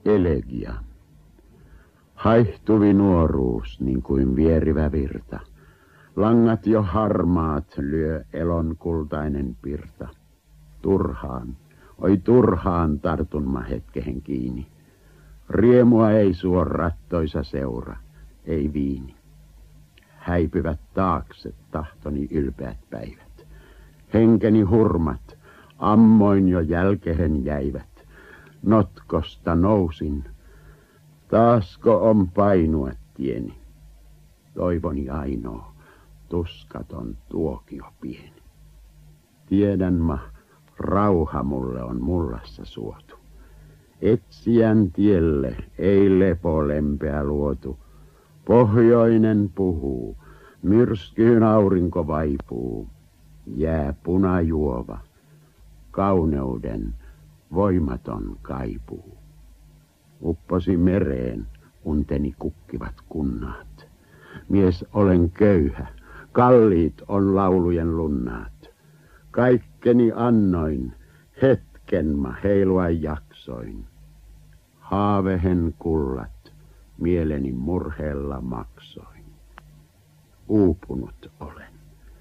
Elegia. Haihtuvi nuoruus niin kuin vierivä virta. Langat jo harmaat lyö elon kultainen pirta. Turhaan, oi turhaan tartun mä hetkehen kiinni. Riemua ei suo rattoisa seura, ei viini. Häipyvät taakse tahtoni ylpeät päivät. Henkeni hurmat, ammoin jo jälkehen jäivät. Notkosta nousin, taasko on painua tieni. Toivoni ainoa, tuskaton tuokio pieni. Tiedän mä, rauha mulle on mullassa suotu. Etsijän tielle ei lepo lempeä luotu. Pohjoinen puhuu, myrskyyn aurinko vaipuu. Jää punajuova, kauneuden voimaton kaipuu. Upposi mereen, unteni kukkivat kunnaat. Mies olen köyhä, kalliit on laulujen lunnaat. Kaikkeni annoin, hetken mä heilua jaksoin. Haavehen kullat, mieleni murheella maksoin. Uupunut olen,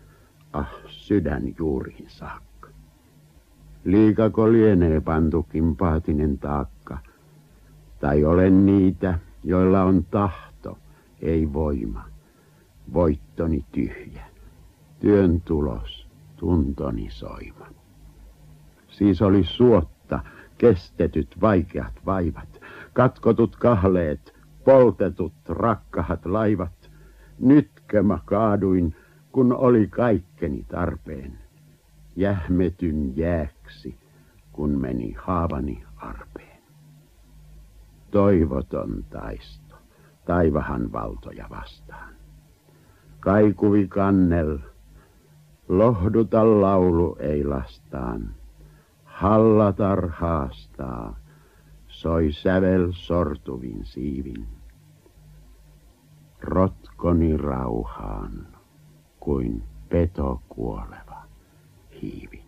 sydän juuriin saakka. Liikako lienee pantukin paatinen taakka, tai olen niitä, joilla on tahto, ei voima. Voittoni tyhjä, työn tulos, tuntoni soima. Siis oli suotta, kestetyt vaikeat vaivat, katkotut kahleet, poltetut rakkahat laivat. Nytkö mä kaaduin, kun oli kaikkeni tarpeen. Jähmetyn jääksi, kun meni haavani arpeen. Toivoton taisto, taivahan valtoja vastaan. Kaikuvi kannel, lohduta laulu ei lastaan. Hallatar haastaa, soi sävel sortuvin siivin. Rotkoni rauhaan, kuin peto kuoleva hiivi.